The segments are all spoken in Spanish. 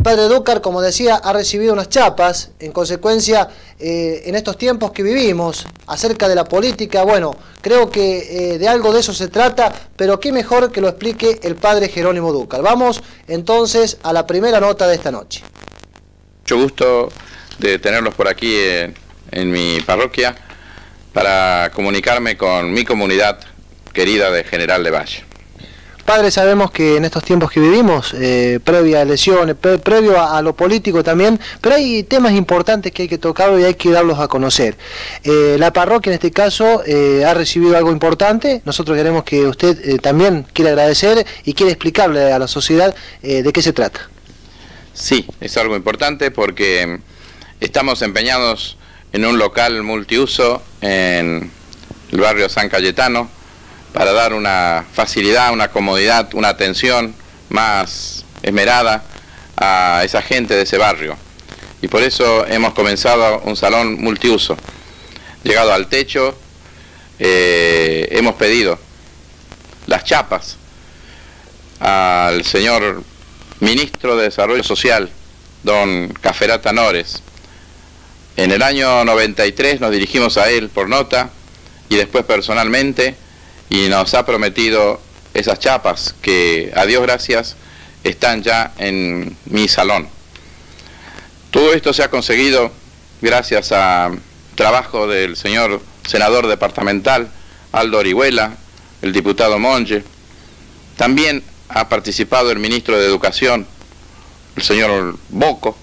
padre Dúcar, como decía, ha recibido unas chapas, en consecuencia, en estos tiempos que vivimos, acerca de la política. Bueno, creo que de algo de eso se trata, pero qué mejor que lo explique el padre Jerónimo Dúcar. Vamos entonces a la primera nota de esta noche. Mucho gusto de tenerlos por aquí en mi parroquia para comunicarme con mi comunidad querida de General Lavalle. Padre, sabemos que en estos tiempos que vivimos, previa a elecciones, previo a lo político también, pero hay temas importantes que hay que tocar y hay que darlos a conocer. La parroquia en este caso ha recibido algo importante. Nosotros queremos que usted también quiera agradecer y quiera explicarle a la sociedad de qué se trata. Sí, es algo importante porque estamos empeñados en un local multiuso en el barrio San Cayetano, para dar una facilidad, una comodidad, una atención más esmerada a esa gente de ese barrio. Y por eso hemos comenzado un salón multiuso. Llegado al techo, hemos pedido las chapas al señor Ministro de Desarrollo Social, don Caferata Nores. En el año 93 nos dirigimos a él por nota y después personalmente, y nos ha prometido esas chapas que, a Dios gracias, están ya en mi salón. Todo esto se ha conseguido gracias al trabajo del señor senador departamental Aldo Orihuela, el diputado Monge. También ha participado el ministro de Educación, el señor Boco.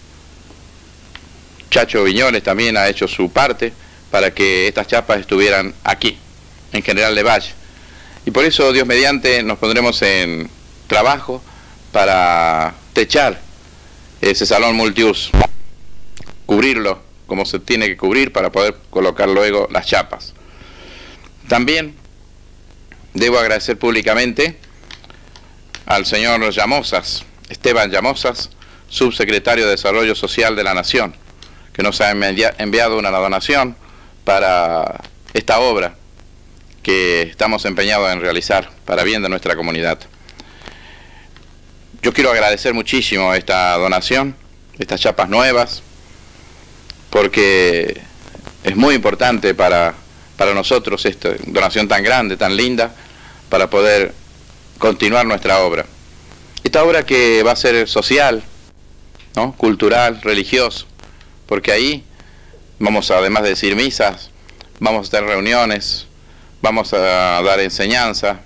Chacho Viñoles también ha hecho su parte para que estas chapas estuvieran aquí, en General Lavalle. Y por eso, Dios mediante, nos pondremos en trabajo para techar ese salón multiuso, cubrirlo como se tiene que cubrir para poder colocar luego las chapas. También debo agradecer públicamente al señor Llamosas, Esteban Llamosas, subsecretario de Desarrollo Social de la Nación, que nos ha enviado una donación para esta obra que estamos empeñados en realizar para bien de nuestra comunidad. Yo quiero agradecer muchísimo esta donación, estas chapas nuevas, porque es muy importante para nosotros esta donación tan grande, tan linda, para poder continuar nuestra obra. Esta obra que va a ser social, ¿no?, cultural, religioso, porque ahí vamos a, además de decir misas, vamos a tener reuniones, vamos a dar enseñanza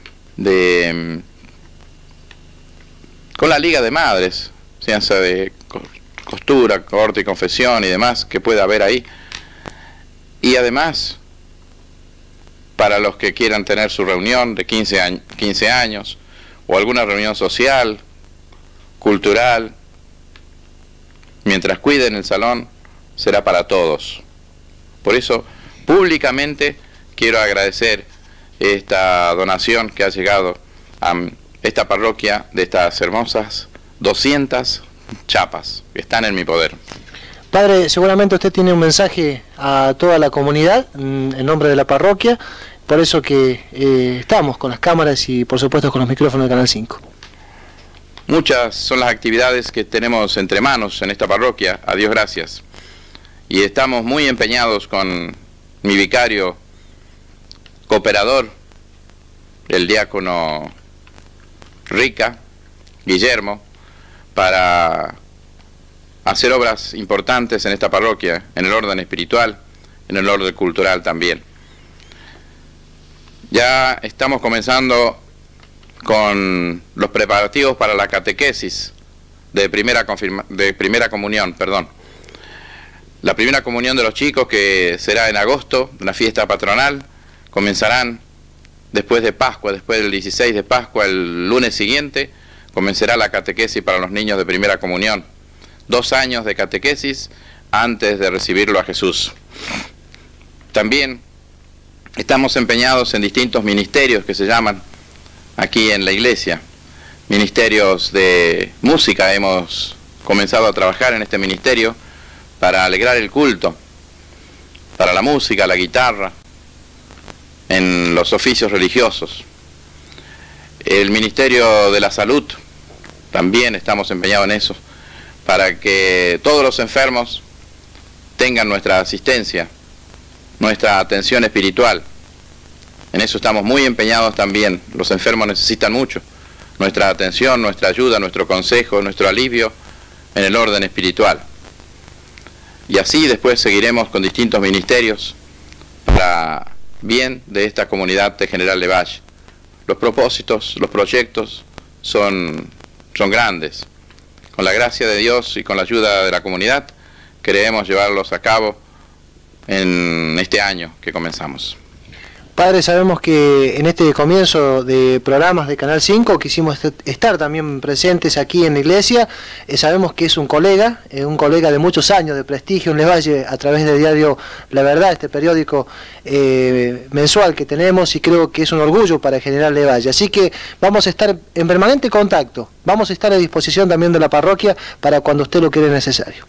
con la Liga de Madres, enseñanza de costura, corte y confesión y demás que pueda haber ahí. Y además, para los que quieran tener su reunión de 15 años o alguna reunión social, cultural, mientras cuiden el salón, será para todos. Por eso, públicamente, quiero agradecer esta donación que ha llegado a esta parroquia de estas hermosas 200 chapas que están en mi poder. Padre, seguramente usted tiene un mensaje a toda la comunidad en nombre de la parroquia, por eso que estamos con las cámaras y por supuesto con los micrófonos de Canal 5. Muchas son las actividades que tenemos entre manos en esta parroquia, a Dios gracias, y estamos muy empeñados con mi vicario cooperador, el diácono Rica, Guillermo, para hacer obras importantes en esta parroquia, en el orden espiritual, en el orden cultural también. Ya estamos comenzando con los preparativos para la catequesis de primera comunión, perdón. La primera comunión de los chicos, que será en agosto, una fiesta patronal, comenzarán después de Pascua, después del 16 de Pascua, el lunes siguiente, comenzará la catequesis para los niños de primera comunión. 2 años de catequesis antes de recibirlo a Jesús. También estamos empeñados en distintos ministerios que se llaman aquí en la iglesia. Ministerios de música, hemos comenzado a trabajar en este ministerio para alegrar el culto, para la música, la guitarra, en los oficios religiosos. El Ministerio de la Salud, también estamos empeñados en eso, para que todos los enfermos tengan nuestra asistencia, nuestra atención espiritual. En eso estamos muy empeñados también. Los enfermos necesitan mucho nuestra atención, nuestra ayuda, nuestro consejo, nuestro alivio en el orden espiritual. Y así después seguiremos con distintos ministerios para bien de esta comunidad de General Lavalle. Los propósitos, los proyectos son grandes. Con la gracia de Dios y con la ayuda de la comunidad queremos llevarlos a cabo en este año que comenzamos. Padre, sabemos que en este comienzo de programas de Canal 5 quisimos estar también presentes aquí en la iglesia. Sabemos que es un colega de muchos años de prestigio en Lavalle a través del diario La Verdad, este periódico mensual que tenemos, y creo que es un orgullo para General Lavalle. Así que vamos a estar en permanente contacto, vamos a estar a disposición también de la parroquia para cuando usted lo quiera necesario.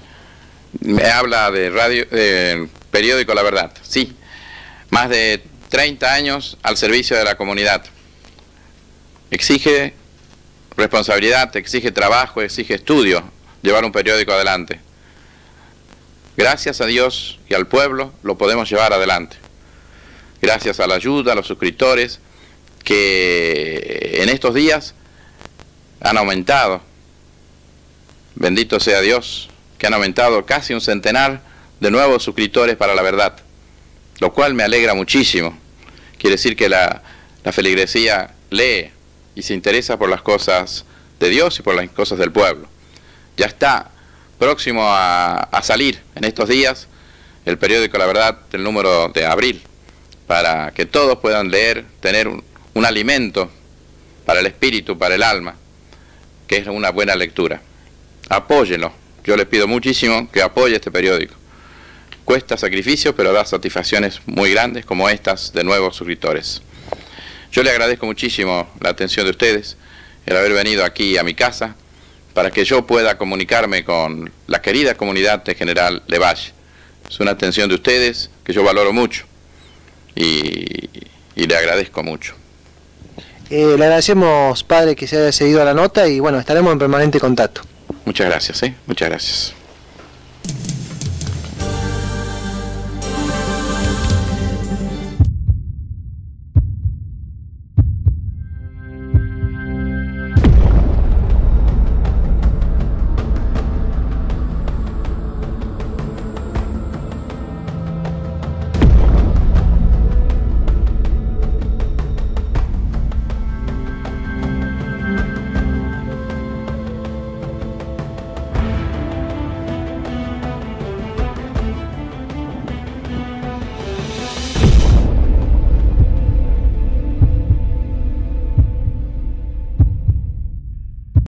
Me habla de periódico La Verdad, sí, más de 30 años al servicio de la comunidad. Exige responsabilidad, exige trabajo, exige estudio, llevar un periódico adelante. Gracias a Dios y al pueblo lo podemos llevar adelante. Gracias a la ayuda, a los suscriptores, que en estos días han aumentado. Bendito sea Dios, que han aumentado casi un centenar de nuevos suscriptores para La Verdad, lo cual me alegra muchísimo. Quiere decir que la feligresía lee y se interesa por las cosas de Dios y por las cosas del pueblo. Ya está próximo a salir en estos días el periódico La Verdad del número de abril, para que todos puedan leer, tener un alimento para el espíritu, para el alma, que es una buena lectura. Apóyenlo. Yo les pido muchísimo que apoye este periódico. Cuesta sacrificio, pero da satisfacciones muy grandes como estas de nuevos suscriptores. Yo le agradezco muchísimo la atención de ustedes, el haber venido aquí a mi casa, para que yo pueda comunicarme con la querida comunidad de General Lavalle. Es una atención de ustedes que yo valoro mucho y le agradezco mucho. Le agradecemos, padre, que se haya seguido a la nota, y bueno, estaremos en permanente contacto. Muchas gracias, muchas gracias.